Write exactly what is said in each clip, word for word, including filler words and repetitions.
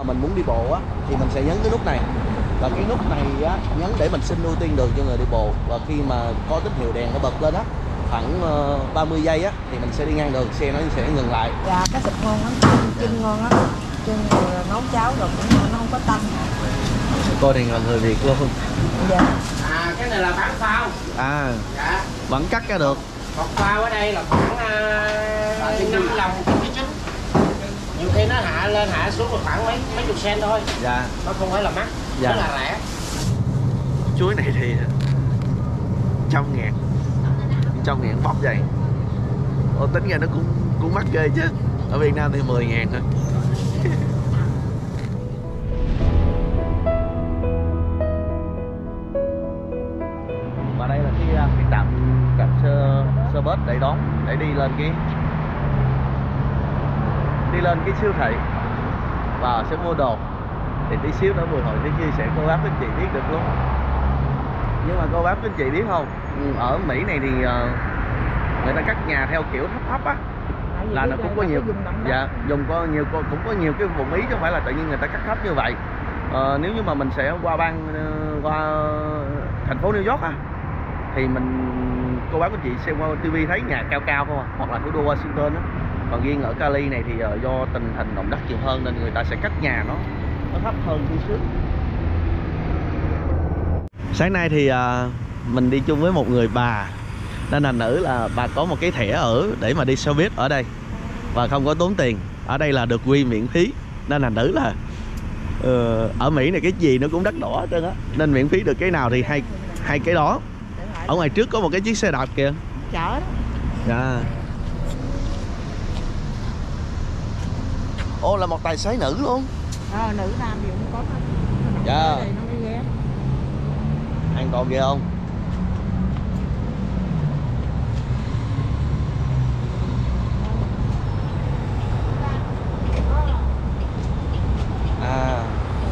Mình muốn đi bộ á thì mình sẽ nhấn cái nút này, và cái nút này á nhấn để mình xin ưu tiên đường cho người đi bộ, và khi mà có tín hiệu đèn nó bật lên á khoảng uh, ba mươi giây á thì mình sẽ đi ngang đường, xe nó sẽ ngừng lại. Dạ, cái thịt ngon lắm, chân ngon lắm, chân nấu cháo rồi cũng nó không có tanh. Cô thì là người Việt luôn. Dạ. À, cái này là bán phao. À. Dạ. Vẫn cắt ra được. Một phao ở đây là khoảng uh, năm đồng cái chính. Nhiều khi nó hạ lên hạ xuống là khoảng mấy mấy chục sen thôi. Dạ. Nó không phải là mắc, dạ. Rất là rẻ. Chuối này thì trăm ngàn, trăm ngàn bóc vậy. Ồ, tính ra nó cũng cũng mắc ghê chứ. Ở Việt Nam thì mười ngàn thôi. Và đây là cái cái trạm trạm xe xe bus để đón để đi lên cái đi lên cái siêu thị và sẽ mua đồ. Thì tí xíu nữa Bùi Hồi sẽ chia sẻ cô bác với chị biết được luôn. Nhưng mà cô bác với chị biết không, ở Mỹ này thì người ta cắt nhà theo kiểu thấp thấp á, là nó cũng có nhiều, dạ dùng có nhiều cũng có nhiều cái vùng ý chứ không phải là tự nhiên người ta cắt thấp như vậy. Ờ, nếu như mà mình sẽ qua bang qua thành phố New York à thì mình cô bác của chị xem qua ti vi thấy nhà cao cao không à, hoặc là thủ đô Washington á. Còn riêng ở Cali này thì do tình hình động đất nhiều hơn nên người ta sẽ cắt nhà nó nó thấp hơn tí xíu. Sáng nay thì à, mình đi chung với một người bà, nên là nữ là bà có một cái thẻ ở để mà đi xe buýt ở đây và không có tốn tiền. Ở đây là được quy miễn phí, nên là nữ là uh, ở Mỹ này cái gì nó cũng đắt đỏ hết trơn á, nên miễn phí được cái nào thì hay hay cái đó. Ở ngoài trước có một cái chiếc xe đạp kìa. Chở đó. Dạ. Ô, là một tài xế nữ luôn. Ờ, nữ nam gì cũng có hết. Dạ. Đây nó mới ghé. An toàn ghê không? À.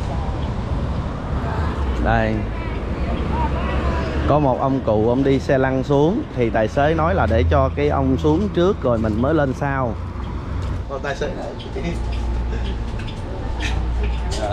Đây. Có một ông cụ ông đi xe lăn xuống thì tài xế nói là để cho cái ông xuống trước rồi mình mới lên sau. Còn tài xế này. Dạ.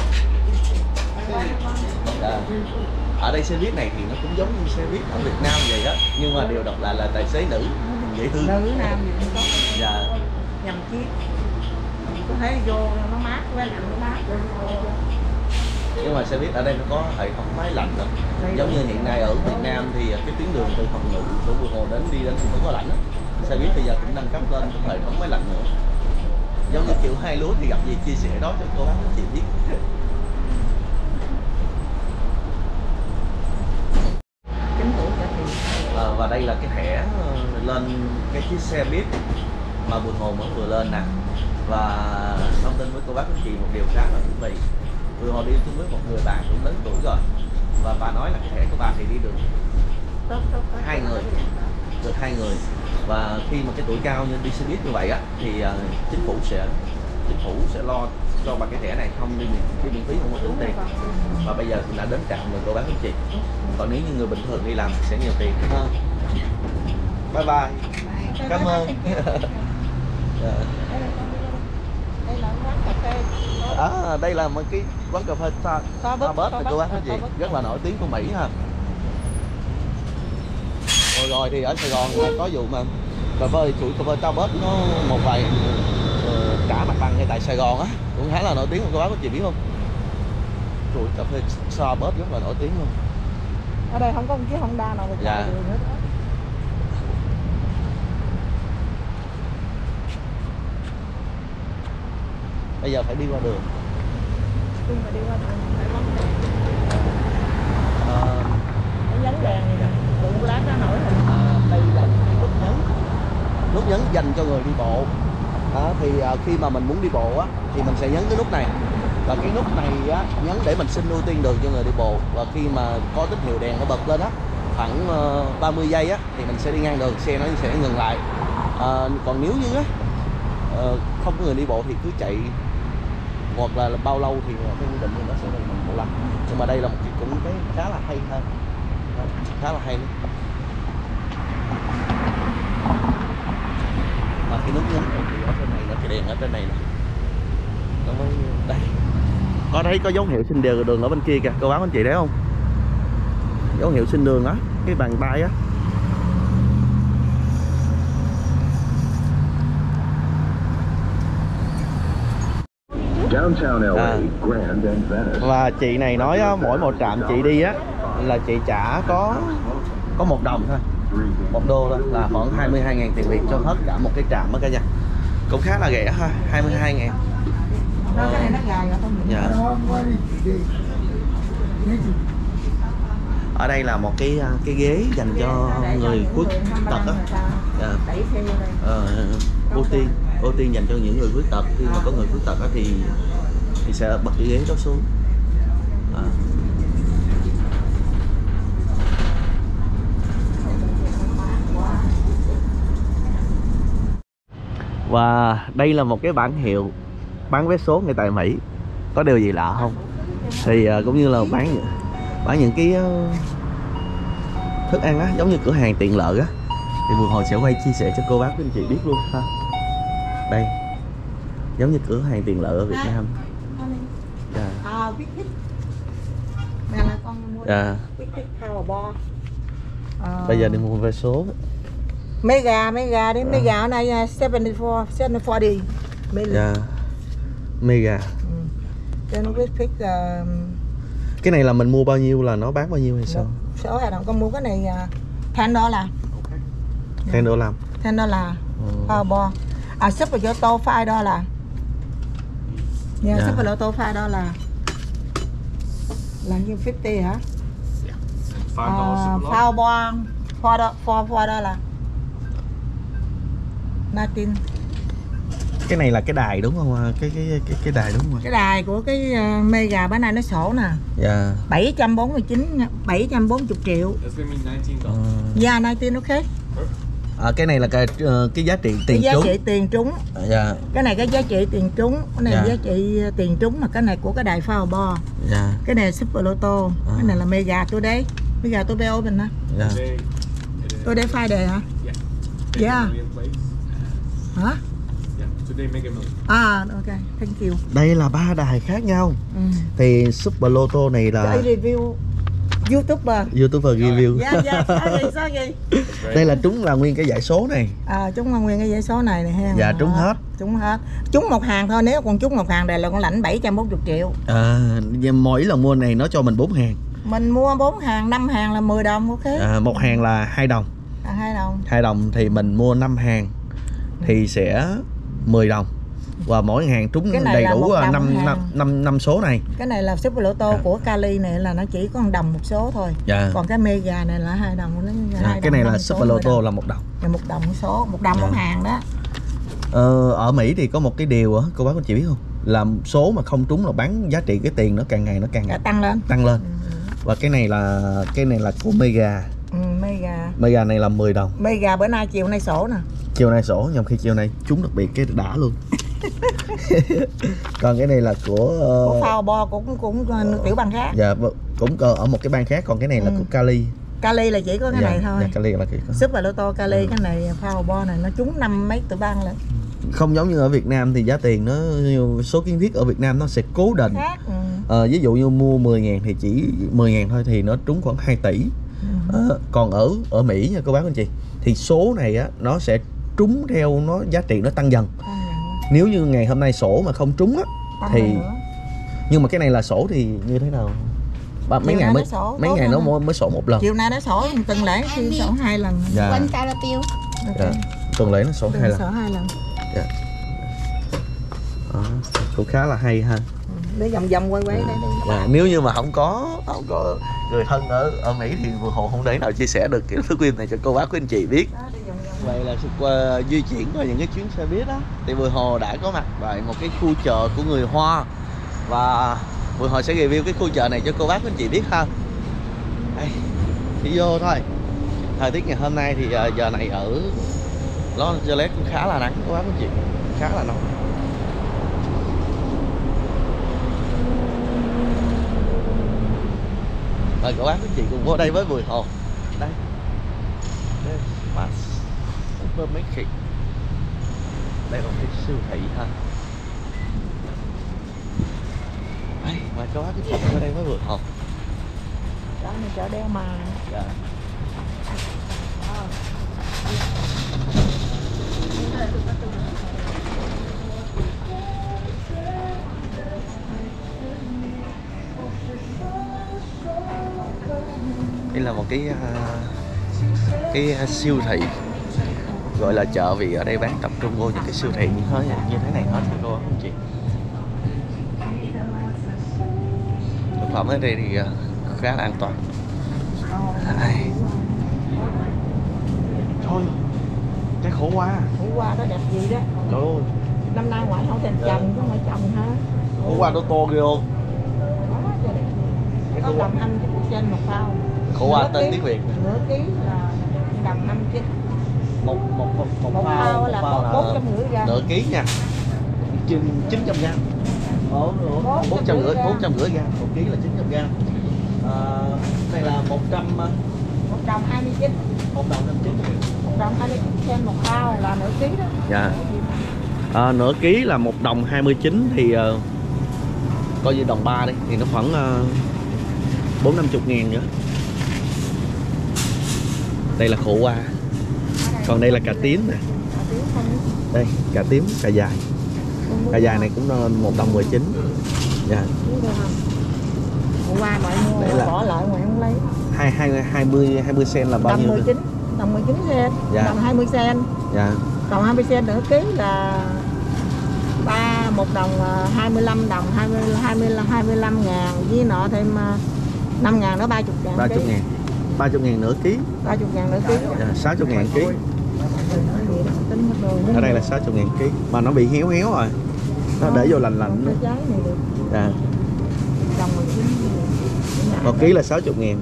Dạ. Ở đây xe buýt này thì nó cũng giống như xe buýt ở Việt Nam vậy á, nhưng mà điều độc lạ là tài xế nữ dễ thương. Nữ nam gì cũng có. Dạ. Nhầm chiếc. Có thể vô nó mát, với lạnh nó mát. Nhưng mà xe buýt ở đây nó có hệ thống máy lạnh đó. Giống như hiện nay ở Việt Nam thì cái tuyến đường từ Hồng Ngự của Bùi Hồ đến đi đến không có lạnh đó. Xe buýt bây giờ cũng nâng cấp lên hệ thống máy lạnh nữa. Giống như kiểu hai lúa thì gặp gì chia sẻ đó cho cô bác chị biết. À, và đây là cái thẻ lên cái chiếc xe buýt mà Bùi Hồ mới vừa lên nè. Và thông tin với cô bác của chị một điều khá là thú vị. Bùi Hồ đi chung với một người bạn cũng lớn tuổi rồi, và bà nói là cái thẻ của bà thì đi được hai người, được hai người. Và khi mà cái tuổi cao như đi xe buýt như vậy á thì uh, chính phủ sẽ chính phủ sẽ lo cho bà cái thẻ này, không đi miễn, đi miễn phí, không có tính tiền. Và bây giờ cũng đã đến trạm rồi cô bác của chị. Còn nếu như người bình thường đi làm thì sẽ nhiều tiền, đúng không? Bye bye. Cảm ơn. Đây là quán cà phê. À, đây là một cái quán cà phê Starbucks của cô bác của chị, rất là nổi tiếng của Mỹ ha. Rồi rồi thì ở Sài Gòn là có vụ mà cà phê chuỗi cà phê Starbucks nó một vài uh, trả mặt bằng ngay tại Sài Gòn á cũng khá là nổi tiếng, cô bác của chị biết không? Chuỗi cà phê Starbucks rất là nổi tiếng luôn. Ở đây không có một chiếc Honda nào mà dạ. đường hết đó. Bây giờ phải đi qua đường. Khi mà đi qua đường phải bấm đèn. À, Phải nhấn đèn này nè, đường lát nó nổi hình. À, đây là nút nhấn, nút nhấn dành cho người đi bộ. À, thì à, khi mà mình muốn đi bộ á thì mình sẽ nhấn cái nút này, và cái nút này á nhấn để mình xin ưu tiên đường cho người đi bộ, và khi mà có tín hiệu đèn nó bật lên á khoảng uh, ba mươi giây á thì mình sẽ đi ngang đường, xe nó sẽ ngừng lại. À, còn nếu như á uh, không có người đi bộ thì cứ chạy hoặc là, là bao lâu thì cái quy định thì nó sẽ là mình một lần. Nhưng mà đây là một cái cũng cái khá là hay hơn, khá là hay. Mà cái nút nhấn thì ở trên này, nó cái đèn ở trên này nè, nó mới đây. có thấy có dấu hiệu xin đường đường ở bên kia kìa, cô bác anh chị thấy không? Dấu hiệu xin đường á, cái bàn tay á. À. Và chị này nói á, mỗi một trạm chị đi á là chị trả có có một đồng thôi, một đô thôi, là khoảng hai mươi hai ngàn tiền Việt cho hết cả một cái trạm đó cả nhà. Cũng khá là rẻ ha, hai mươi hai ngàn. Đó, cái này nó dài rồi không? Dạ. Ở đây là một cái cái ghế dành cho người khuyết tật á. Dạ. Ờ, ưu tiên ưu tiên dành cho những người khuyết tật. Khi mà có người khuyết tật á thì thì sẽ bật cái ghế đó xuống. À. Và đây là một cái bảng hiệu bán vé số ngay tại Mỹ. Có điều gì lạ không? Thì uh, cũng như là bán bán những cái uh, thức ăn á, giống như cửa hàng tiện lợi á. Thì vừa hồi sẽ quay chia sẻ cho cô bác với anh chị biết luôn ha. Đây, giống như cửa hàng tiện lợi ở Việt Nam. Dạ. À, Big Hit. Mẹ là con mua Dạ. Big Hit Powerball. À, Bây giờ đi mua vé số. Mega, Mega đi, Mega ở này bảy mươi bốn, bảy mươi bốn đi. Dạ. Mega. Ừ. Then we pick uh, Cái này là mình mua bao nhiêu là nó bán bao nhiêu hay sao? số hạt đồng con mua cái này uh, ten đô la. ten đô la. ten đô la. Ừ. Powerball. À, Super Lotto five đô la. Yeah, Dạ. Super Lotto five đô la. Là như fifty hả? Uh, Powerball four đô four four đô la. nineteen. Cái này là cái đài đúng không? Cái cái cái cái đài đúng không? Cái đài của cái uh, Mega bữa nay nó sổ nè. Dạ. bảy trăm bốn mươi chín, bảy trăm bốn mươi triệu. Ờ. Dạ, nineteen ok. À, cái này là cái uh, cái giá trị tiền Cái giá trúng. trị tiền trúng. Dạ. Cái này cái giá trị tiền trúng, cái này Dạ. giá trị tiền trúng, mà cái này của cái đài Powerball. Dạ. Cái này là Super Lotto, À. cái này là Mega tôi đấy. Mega tôi béo mình đó. Dạ. Tôi đấy file đề hả? Dạ. Hả? À, ok, thank you. Đây là ba đài khác nhau. Ừ. Thì Super Lotto này là Cái review YouTuber. YouTuber review. Dạ, dạ, sorry, sorry. Đây là trúng là nguyên cái giải số này. À, trúng là nguyên cái dãy số này này ha. Dạ, trúng hết. Trúng hết. Trúng một hàng thôi, nếu còn trúng một hàng này là con lãnh bảy trăm bốn mươi triệu. À, mỗi lần mua này nó cho mình bốn hàng. Mình mua bốn hàng, năm hàng là mười đồng, ok. À, một hàng là hai đồng. À, hai đồng. Hai đồng thì mình mua năm hàng thì sẽ mười đồng. Và mỗi hàng trúng đầy đủ năm năm số này. Cái này là Super Lotto à. của Cali này là nó chỉ có một đồng một số thôi. Dạ. Còn cái Mega này là hai đồng. À, cái đồng, này là Super Lotto là một đồng. Là một đồng một số, một đồng dạ. một hàng đó. Ờ, ở Mỹ thì có một cái điều á, cô bác anh chị biết không? Là số mà không trúng là bán giá trị cái tiền nó càng ngày nó càng Đã tăng lên. Tăng lên. Ừ. Và cái này là cái này là của Mega. Ừ, Mega. Mega này là mười đồng. Mega bữa nay chiều nay sổ nè. Chiều nay sổ, nhằm khi chiều nay trúng đặc biệt cái đã luôn. Còn cái này là của uh... của Powerball cũng cũng uh, tiểu bang khác. Dạ, cũng ở một cái bang khác, còn cái này là ừ. của Cali. Cali là chỉ có cái dạ, này thôi. Dạ, Cali là cái có. Super Lotto Cali ừ. cái này Powerball này nó trúng năm mấy tiểu bang lên. Không giống như ở Việt Nam thì giá tiền nó số kiến thiết ở Việt Nam nó sẽ cố định. Khác. Ừ. Ờ, ví dụ như mua mười ngàn thì chỉ mười ngàn thôi thì nó trúng khoảng hai tỷ. Ừ. Ờ, còn ở ở Mỹ nha cô bác anh chị, thì số này á nó sẽ trúng theo nó giá trị nó tăng dần. Ừ. Nếu như ngày hôm nay sổ mà không trúng á thì nữa. Nhưng mà cái này là sổ thì như thế nào? Ba, mấy ngày mới sổ, mấy ngày nó mới, mới sổ một lần. Chiều nay nó sổ tuần lễ khi sổ hai lần. Dạ. Quanh ta là tiêu. Dạ. Tuần lễ nó sổ hai lần. Sổ hai lần. Dạ. Đó, cũng khá là hay ha. Để vòng vòng quay quay đây đi. Dạ. Nếu như mà không có không có người thân ở ở Mỹ thì vừa Hồ không thể nào chia sẻ được cái thú phim này cho cô bác quý anh chị biết. Vậy là qua di chuyển qua những cái chuyến xe buýt đó thì vừa Hồ đã có mặt tại một cái khu chợ của người Hoa, và vừa Hồ sẽ review cái khu chợ này cho cô bác quý anh chị biết ha. Đây, chỉ vô thôi. Thời tiết ngày hôm nay thì giờ này ở Los Angeles cũng khá là nắng cô bác quý anh chị, khá là nóng. Mời các bác quý chị cùng vô đây với Bùi Hồ. Đây, đây là Supermarket. Đây là một cái siêu thị ha. Đây. Mà có cái chợ ở đây mới vượt học. Đó là chợ đeo mà. Dạ. Đây là một cái cái siêu thị, gọi là chợ vì ở đây bán tập trung vô những cái siêu thị như thế như thế này hết thưa cô anh chị. Thực phẩm ở đây thì khá là an toàn. Đây. Thôi cái khổ qua khổ qua đó đẹp gì đó. Trời ơi. Năm nay ngoại không thèm trồng chứ không phải trồng ha. Khổ qua nó to ghê không? Có đồng hai mươi chín trên một phao. Khổ qua tên tiếng Việt. Nửa ký là đồng hai mươi chín. Một một một một, một phao, phao là bốn trăm rưỡi gram. Nửa ký nha. chín trăm gram. Ồ, bốn trăm rưỡi bốn trăm rưỡi gram. Một ký là chín trăm gram. À, này là một trăm một đồng hai mươi chín. Một đồng năm chín. Một đồng hai mươi chín trên một phao là nửa ký đó. Dạ. À, nửa ký là một đồng hai mươi chín thì uh, coi như đồng ba đi thì nó khoảng uh, bốn năm chục ngàn nữa. Đây là khổ qua. Còn đây là cà tím nè. Đây cà tím, cà dài. Cà dài này cũng một đồng mười chín. Dạ. Khổ qua mọi mua là... bỏ lại ngoài không lấy. Hai hai hai mươi hai mươi sen là bao nhiêu? Đồng mười chín, đồng mười chín sen. Dạ. Đồng hai mươi sen. Dạ. Còn hai mươi sen nửa ký là ba một đồng hai mươi lăm đồng hai mươi hai mươi hai mươi lăm ngàn với nọ thêm năm ngàn đó ba mươi ngàn. ba mươi ngàn. ba mươi ngàn nửa ký. ba mươi ngàn nửa ký. Dạ, sáu mươi ngàn ký. Ở đây là sáu mươi ngàn ký mà nó bị héo héo rồi. Nó để vô lành lạnh nữa. Dạ. Một ký là sáu mươi ngàn.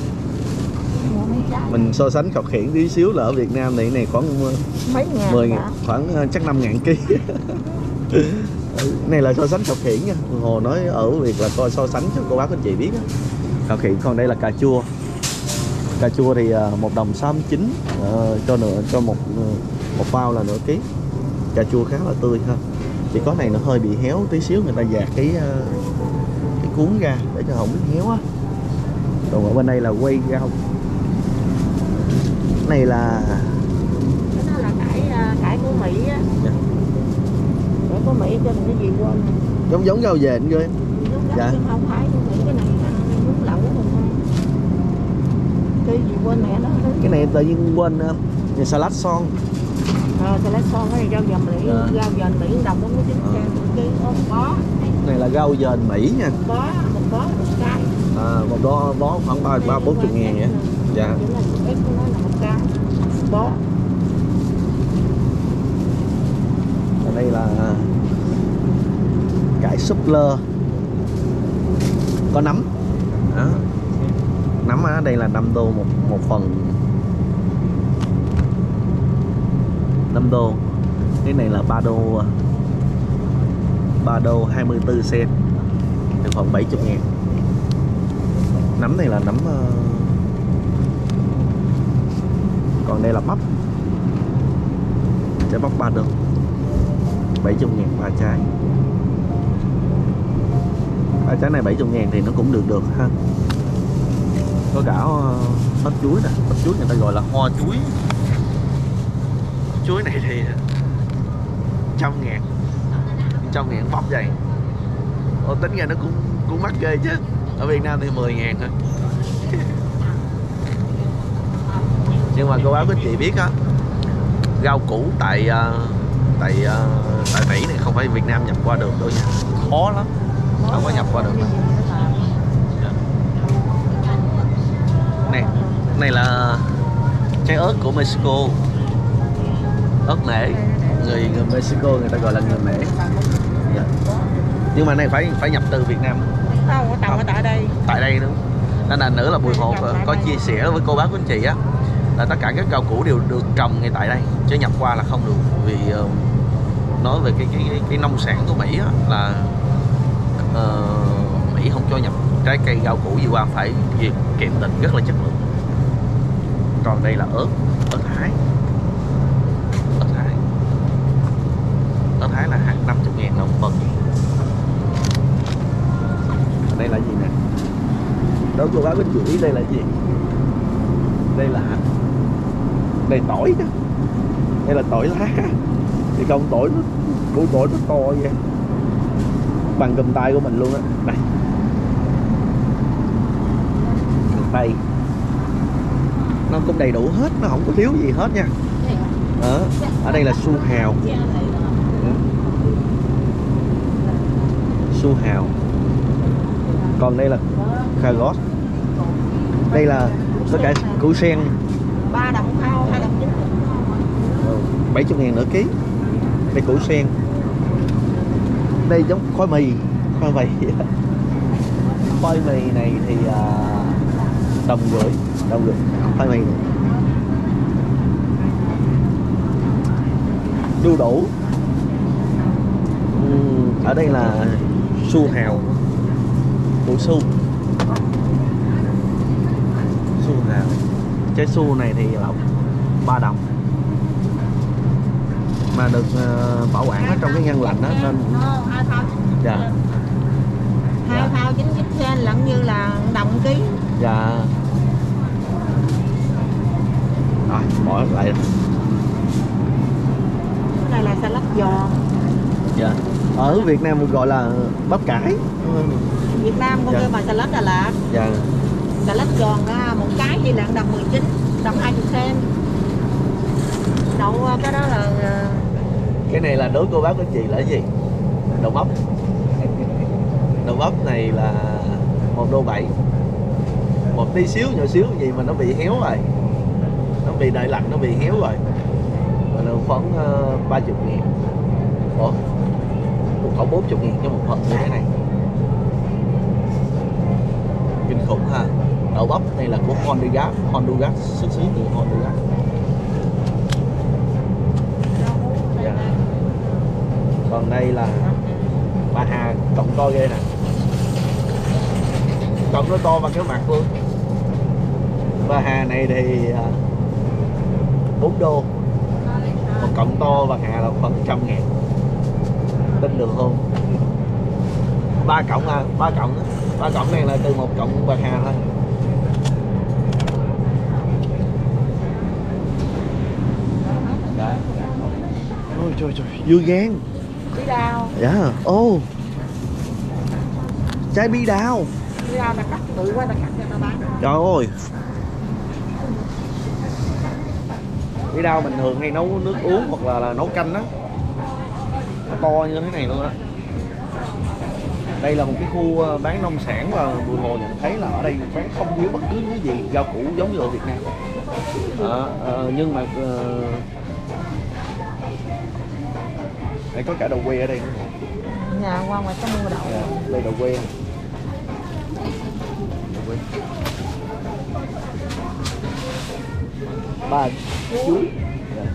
Mình so sánh khập khiễng tí xíu là ở Việt Nam thì này khoảng mấy ngàn mười ngàn, khoảng chắc năm ngàn ký. Này là so sánh khập khiễng nha. Hồ nói ở việc là coi so sánh cho cô bác anh chị biết. Khập khiễng. Còn đây là cà chua. Cà chua thì một đồng sáu mươi chín uh, cho nửa cho một một bao là nửa ký. Cà chua khá là tươi ha. Chỉ có này nó hơi bị héo tí xíu, người ta dạt cái cái cuốn ra để cho không bị héo á. Còn ở bên đây là quay rau. Này là cái đó là cải cải của Mỹ á. Dạ. Cải của Mỹ trên cái gì quên. Giống giống rau dền ghê. Dạ. Không phải của Mỹ, cái này muốn lẩu mình thôi. Cái gì quên mẹ nó. Cái này tự nhiên quên uh, salad son. Ờ, salad son cái này rau dền Mỹ, à. Rau dền Mỹ đồng bốn mươi chín sen cái bó. Này là rau dền Mỹ nha. Bó, một bó một cái. À, một bó bó khoảng ba ba bốn chục ngàn vậy. Dạ. Cái của nó là một cái bó. Ở đây là cải súp lơ, có nấm. Đó. Nấm ở đây là năm đô một một phần. năm đô. Cái này là ba đô. ba đô hai mươi tư sen. Thì khoảng bảy mươi ngàn. Nấm này là nấm uh... còn đây là bắp. Trái bắp ba đô. bảy mươi ngàn ba trái. Ba trái này bảy mươi ngàn thì nó cũng được được ha. Có cả bắp chuối nè, bắp chuối người ta gọi là hoa chuối. Chuối này thì trăm ngàn, trăm ngàn bắp vậy. Ồ, tính ra nó cũng cũng mắc ghê chứ. Ở Việt Nam thì mười ngàn thôi. Nhưng mà cô bác quý chị biết á, rau củ tại tại tại Mỹ này không phải Việt Nam nhập qua được đâu nha, khó lắm, không có nhập qua được. Này, này là trái ớt của Mexico, ớt nể, người người Mexico người ta gọi là người nể. Yeah. Nhưng mà này phải phải nhập từ Việt Nam. Không, có trồng ở tại đây. Tại đây đúng. Nên là nữa là Bùi Hột có chia sẻ với cô bác của anh chị á, là tất cả các rau củ đều được trồng ngay tại đây, chứ nhập qua là không được. Vì uh, nói về cái cái cái nông sản của Mỹ á, là uh, Mỹ không cho nhập trái cây rau củ gì qua, phải gì kiểm định rất là chất lượng. Còn đây là ớt, ớt Thái. Ớt Thái. Ớt Thái là hạt năm mươi ngàn đồng phần. đây là gì nè? Đó cô bác bên chị, đây là gì? Đây là đây tỏi đó. Đây là tỏi lá. Thì con tỏi nó củ tỏi nó to vậy, bằng cầm tay của mình luôn á. Đây, cầm tay nó cũng đầy đủ hết, nó không có thiếu gì hết nha. Ở ở đây là su hào, su hào. Còn đây là cà rốt. Đây là tất cả củ sen. ba đồng thau, hai đồng chín. bảy mươi ngàn nửa ký. Đây củ sen. Đây giống khoai mì, khoai mì. Khoai mì này thì uh, đồng rưỡi, đồng rưỡi khoai mì này. Đu đủ. Uhm, ở đây là su hào, củ su, su hào. Trái su này thì là ba đồng, mà được uh, bảo quản ở trong cái ngăn lạnh đó nên hai thau dạ hai thau chín chín sen lẫn như là đồng ký. dạ rồi bỏ lại. Cái này là salad giòn. Dạ, ở Việt Nam gọi là bắp cải. Việt Nam con dạ. kêu mà salad Đà Lạt. Dạ. Salad giòn á, một cái thì là đồng mười chín, đồng hai mươi sen. Đậu cái đó là Cái này là đối cô bác của chị là cái gì? Đậu bắp. Đậu bắp này là một đô bảy, một tí xíu nhỏ xíu gì mà nó bị héo rồi, nó bị đợi lạnh, nó bị héo rồi, và nó khoảng ba chục ngàn. Ủa, một khẩu bốn chục ngàn cho một hộp như thế này, kinh khủng ha. Đậu bắp này là của Honduras, Honduras xuất xứ từ Honduras. Yeah. Còn đây là bà Hà, cọng to ghê nè, cọng nó to bằng cái mặt luôn. Bà Hà này thì bốn đô, một cọng to bà Hà là khoảng trăm ngàn, tin được không? Ba cọng à, ba cọng á, ba cọng này là từ một cọng bà Hà thôi. Ôi trời trời, dưa gan. bí đao. Dạ, ô oh. Trái bí đao. Bí đao ta cắt tự quá, ta cắt cho ta bán. Trời ơi, bí đao bình thường hay nấu nước uống hoặc là, là nấu canh á, nó to như thế này luôn á. Đây là một cái khu bán nông sản và Bùi Hồ nhận thấy là ở đây bán không thiếu bất cứ cái gì rau củ giống như ở Việt Nam. À, à, nhưng mà à, đây có cả đậu que ở đây nữa. Nhà qua ngoài có mua đậu. À, đây đậu que. Ba chuối. Yeah.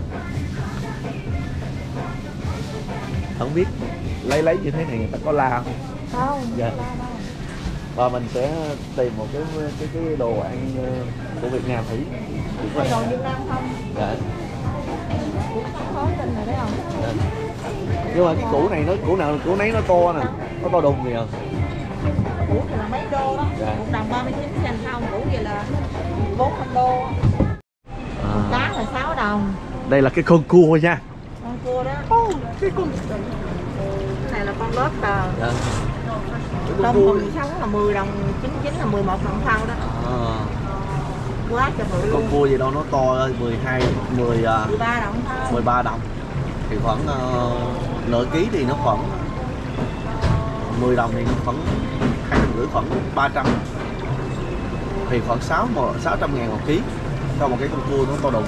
Không biết lấy lấy như thế này người ta có la không? Không. Dạ. Và mình sẽ tìm một cái cái cái đồ ăn của Việt Nam thử. Có đồ Việt Nam không? Dạ. Cũng khó tin rồi đấy không? Dạ. Nhưng mà cái củ này nó củ nào củ nấy nó to nè, nó to đùng kìa. Củ thì là mấy đô đó. Dạ. Một đồng ba mươi chín sen không, củ vậy là bốn trăm đô. À. Cá là sáu đồng. Đây là cái con cua nha. Con cua đó. Oh, cái con. Cái này là con lót tờ. Dạ. Tôm hùm sống là mười đồng chín chín là mười một đồng thau đó. À. Quá trời bự. Con cua gì đâu nó to mười hai, mười, mười ba đồng thôi. mười ba đồng. Thì khoảng uh, nửa ký thì nó khoảng mười đồng thì nó khoảng hai đồng rưỡi, khoảng ba trăm. Thì khoảng sáu trăm ngàn một ký cho một cái con cua nó to đùng.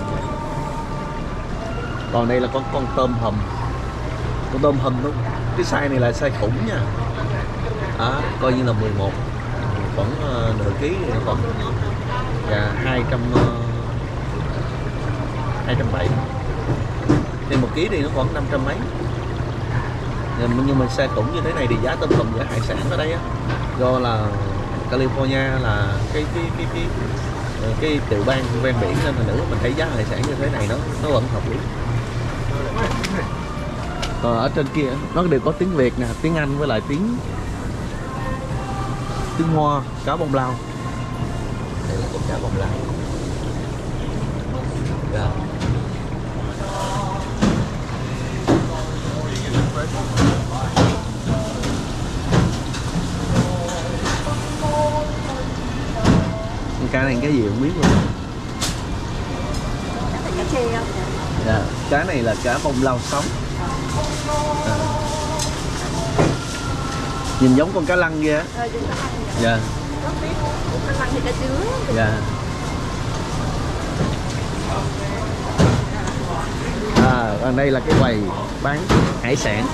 Còn đây là con con tôm hùm. Con tôm hùm nó cái size này là size khủng nha. À, coi như là mười một, khoảng uh, nửa ký thì nó khoảng dạ, hai trăm hai trăm bảy, thì một ký thì nó khoảng năm trăm mấy. Nhưng mà size khủng như thế này thì giá tôm hùm, giá hải sản ở đây á, do là California là cái cái cái cái cái, cái tiểu bang ven biển nên là nữa mình thấy giá hải sản như thế này nó nó vẫn hợp lý. Còn ở trên kia nó đều có tiếng Việt nè, tiếng Anh với lại tiếng trứng hoa, cá bông lau. Đây là cá bông lau. Yeah. Cá này cái gì không biết luôn. Cá chê không? Dạ, cá này là cá bông lau sống. À. Nhìn giống con cá lăng ghê á. Ờ, giống cá lăng. Dạ. Cá lăng thì cá chứa. Dạ. À, ở đây là cái quầy bán hải sản.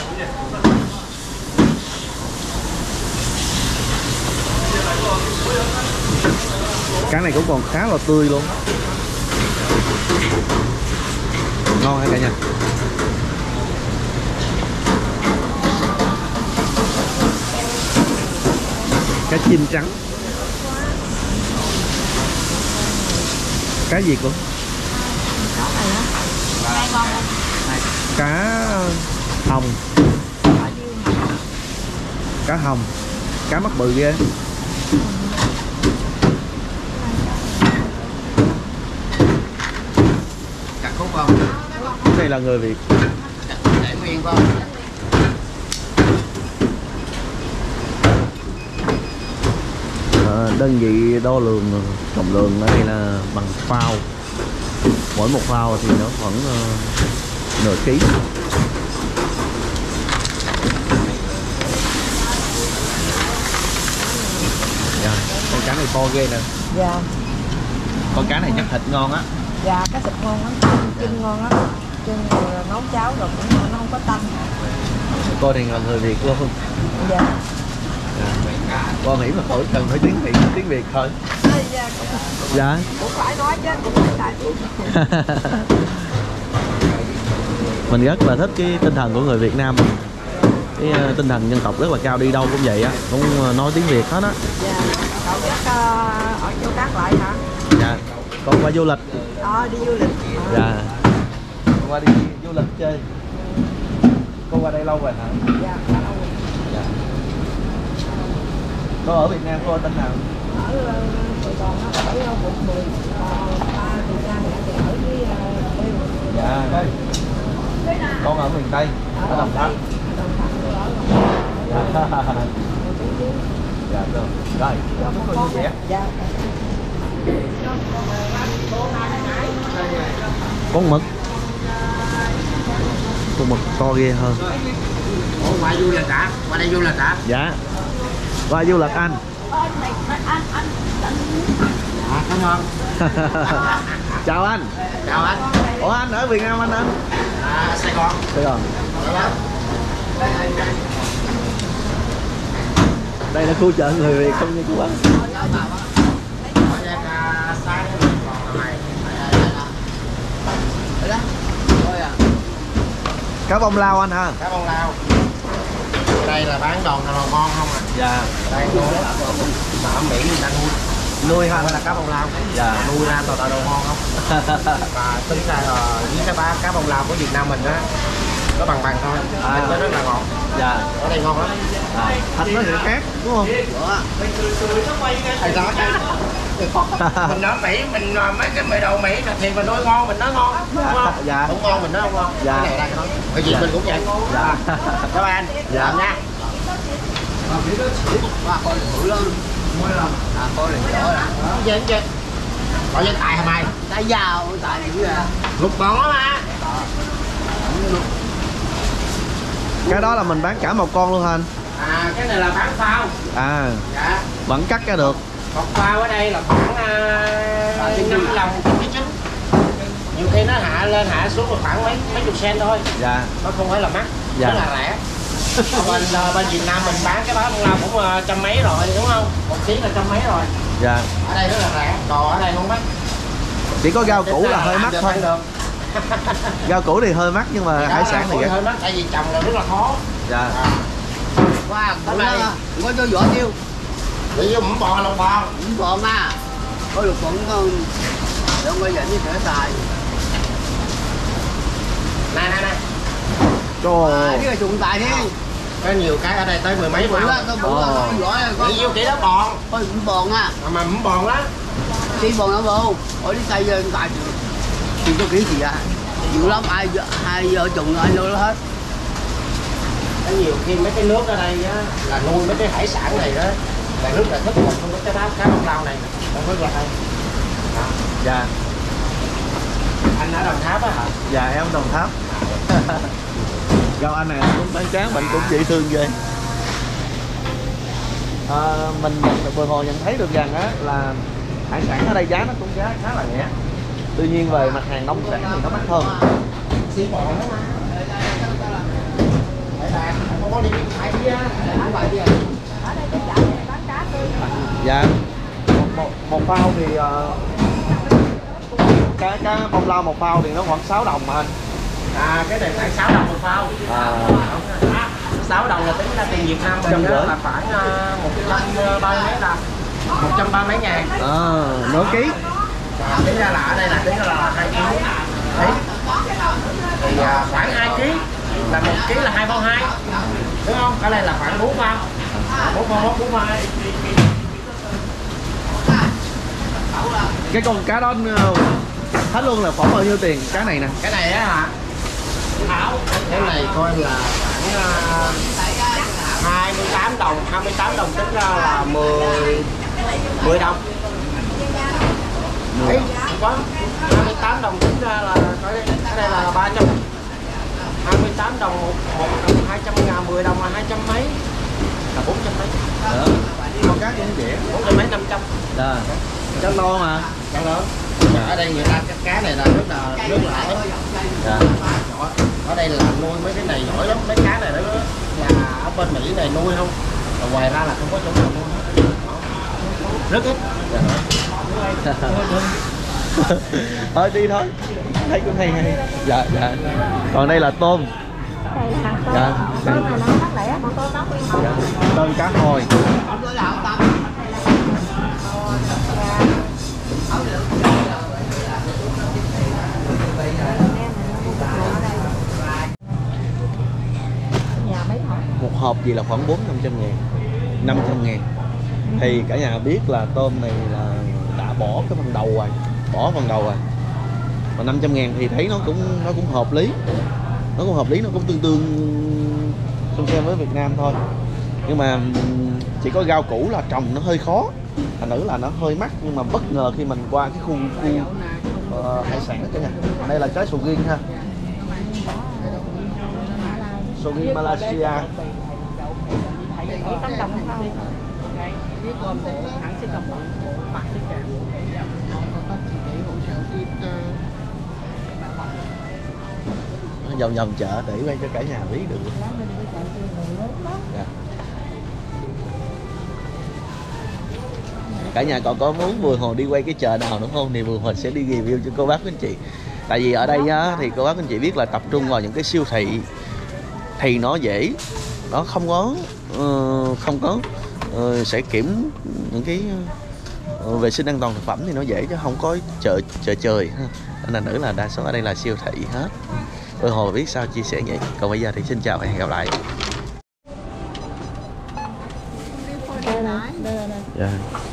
Cá này cũng còn khá là tươi luôn. Ngon hả cả nhà? Cá chim trắng. Cá gì cô? Cá hồng. Cá hồng. Cá mắt bự ghê. Cắt khúc không? Cái này là người Việt. Để nguyên không? À, đơn vị đo lường trọng lượng ở đây là bằng phao. Mỗi một phao thì nó khoảng uh, nửa ký. Dạ, con cá này to ghê nè. Dạ. Con cá này chắc thịt ngon á. Dạ, cá thịt ngon lắm, chân ngon lắm. Chân nấu cháo rồi cũng nó không có tanh. Cô này là người Việt luôn. Dạ. Dạ. Con nghĩ mà khỏi cần phải tiếng Việt, tiếng Việt thôi. Dạ. Dạ. Cũng phải nói chứ, cũng phải tại. Mình rất là thích cái tinh thần của người Việt Nam. Cái uh, tinh thần dân tộc rất là cao, đi đâu cũng vậy á, cũng uh, nói tiếng Việt hết á. Dạ. Cậu chắc uh, ở chỗ khác lại hả? Dạ. Con qua du lịch. Ờ, đi du lịch. Dạ. Con qua đi du lịch chơi. Con qua đây lâu rồi hả? Dạ, đã lâu rồi. Dạ. Con ở Việt Nam, con ở tỉnh nào? Ở Sài Gòn nó ở quận mười. Ba thì ra thì ở với uh, Dạ. Đây. Con ở miền Tây, ở Đồng Tháp. Dạ. Dạ được. Rồi, chào các cô vui vẻ. Dạ. Con mực. Con mực to ghê hơn. Ủa, qua du lịch hả? Qua đây du lịch hả? Dạ. Qua du lịch anh. Dạ, cảm ơn. Chào anh. Chào anh. Ủa anh ở Việt Nam anh anh? À, Sài Gòn. Sài Gòn. Đây là khu chợ người Việt không như chú anh. Cá bông lau anh hả? Cá bông lau. Đây là bán đồ nào ngon không à? Dạ. Đây đồ mà ở Mỹ người ta nuôi. Nuôi hả? Là cá bông lau. Dạ. Nuôi ra tao tạo đồ ngon không? Và tính ra với cái ba cá bông lau của Việt Nam mình á, nó bằng bằng thôi. À. Nó rất là ngọt. Dạ. Ở đây ngon lắm. À. Thịt nó thì khác đúng không? Thầy nói mình nói Mỹ, mình mấy cái mì đồ Mỹ là thì mình nói ngon, mình nói ngon, đúng không? Dạ. Không ngon mình nói không ngon. Dạ. Cái này đây nói. Cái gì Dạ. mình cũng vậy. Dạ. Các bạn. Dạ. Làm nha. Qua coi thử luôn. À coi liền chỗ là. Gì chứ? Coi với tài hả mày? Tại giàu tại gì à? Lục bòn đó mà. Cái đó là mình bán cả một con luôn hả anh? À cái này là bán phao. À. Dạ. Vẫn cắt ra được. Một phao ở đây là khoảng uh, năm đồng cái chín. Nhiều khi nó hạ lên hạ xuống là khoảng mấy mấy chục sen thôi. Dạ. Nó không phải là mắc. Dạ. Rất là rẻ. Bên bên Việt Nam mình bán cái bán bông lau cũng uh, trăm mấy rồi đúng không? Một ký là trăm mấy rồi. Dạ. Ở đây rất là rẻ. Đồ ở đây không mắc. Chỉ có rau củ là hơi mắc thôi. Rau củ thì hơi mắc nhưng mà thì hải sản thì hơi mắc tại vì trồng là rất là khó. Dạ. À. Qua cũng nó có cho vỏ tiêu. Đi vô mắm bò lòng bò. Cũng còn à. Có được cũng không. Không có dẫn như cửa xài. Này này này. Trời À, ơi. cái là trùng tài thế. Có nhiều cái ở đây tới mười mấy Bự màu. á, nó bự á, có vỏ có Cái nhiêu kỹ đó bòn. Ôi cũng bòn á. Mà mà cũng bòn đó. Đi bòn nó vô. Ở đi tay giờ tại thì có kỹ gì à? Nhiều lắm ai hai vợ chồng ai lo hết. Có nhiều khi mấy cái nước ở đây á là nuôi mấy cái hải sản này đó. Là nước là thức một không có cái bát cá bông lau này. Không có ra đây. Dạ. Anh ở Đồng Tháp á hả? Dạ em Đồng Tháp. Gặp anh này cũng bán tráng bệnh cũng dễ thương ghê. À, mình vừa hồi nhận thấy được rằng á là hải sản ở đây giá nó cũng giá khá là rẻ. Tuy nhiên về mặt hàng nông sản thì nó mắc hơn. Xí bò đó mà. Không có đi phải đi á. Ở đây cái chợ này bán cá tươi. Dạ. Một, một, một phao thì uh, cái cái bông lau một phao thì nó khoảng sáu đồng mà anh. À cái này khoảng sáu đồng một phao. À. sáu đồng là tính ra tiền Việt Nam mình đó là khoảng một trăm ba mươi mấy là một trăm ba mấy ngàn. À, nửa ký. À, tính ra là ở đây là tính ra là hai ký. Đấy. Thì à, khoảng hai ký là một ký là hai bao hai. Đúng không? Cái này là khoảng bốn bao. bốn bao bốn bao. Cái con cá đó hết luôn là khoảng bao nhiêu tiền cá này nè? Cái này á hả? Cái này coi là khoảng hai mươi tám đồng, hai mươi tám đồng tính ra là mười mười đồng. Đấy, không có. hai mươi tám đồng tính ra là cái này là ba trăm. hai mươi tám đồng một, một đồng hai trăm ngàn, mười đồng là hai trăm mấy. Là bốn trăm mấy. Đó. Con cá cũng dễ. bốn trăm mấy năm trăm. Dạ. Cá to mà. Cá lớn. Mà ở đây người ta cái cá này là rất là rất là ít. Dạ. Ở đây là nuôi mấy cái này giỏi lắm, mấy cá này đó là ở bên Mỹ này nuôi không. Rồi ngoài ra là không có chỗ nào nuôi. Rất ít. Dạ. Thôi đi thôi. Thấy cũng hay hay. Dạ dạ. Còn đây là tôm. Đây là hàng tôm. Dạ. Tôm này nó rất lẻ, còn tôm nó quy mô. Dạ. Tôm cá hồi. Nhà mấy hộp? Một hộp gì là khoảng bốn năm trăm ngàn, năm trăm ngàn. Thì cả nhà biết là tôm này là đã bỏ cái phần đầu rồi, bỏ phần đầu rồi. Mà năm trăm ngàn thì thấy nó cũng nó cũng hợp lý, nó cũng hợp lý, nó cũng tương tương xem xem với Việt Nam thôi. Nhưng mà chỉ có rau củ là trồng nó hơi khó, thành nữ là nó hơi mắc. Nhưng mà bất ngờ khi mình qua cái khu khu uh, hải sản đó cả nhà. Đây là trái sầu riêng ha, sầu riêng Malaysia. Vòng vòng chợ để quay cho cả nhà biết được. Dạ. Cả nhà còn có muốn Bùi Hồ đi quay cái chợ nào nữa không thì Bùi Hồ sẽ đi review cho cô bác anh chị. Tại vì ở đây á, thì cô bác anh chị biết là tập trung vào những cái siêu thị thì nó dễ, nó không có uh, không có uh, sẽ kiểm những cái uh, vệ sinh an toàn thực phẩm thì nó dễ, chứ không có chợ chợ trời ha. Nên là nữ là đa số ở đây là siêu thị hết. Bùi Hồ biết sao chia sẻ vậy. Còn bây giờ thì xin chào và hẹn gặp lại. Dạ.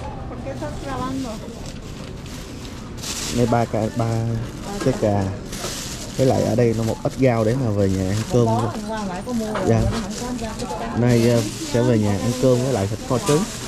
Mấy ba cái ba cái cà, với lại ở đây nó một ít rau để mà về nhà ăn cơm. Dạ. Nay sẽ về nhà ăn cơm với lại thịt kho trứng.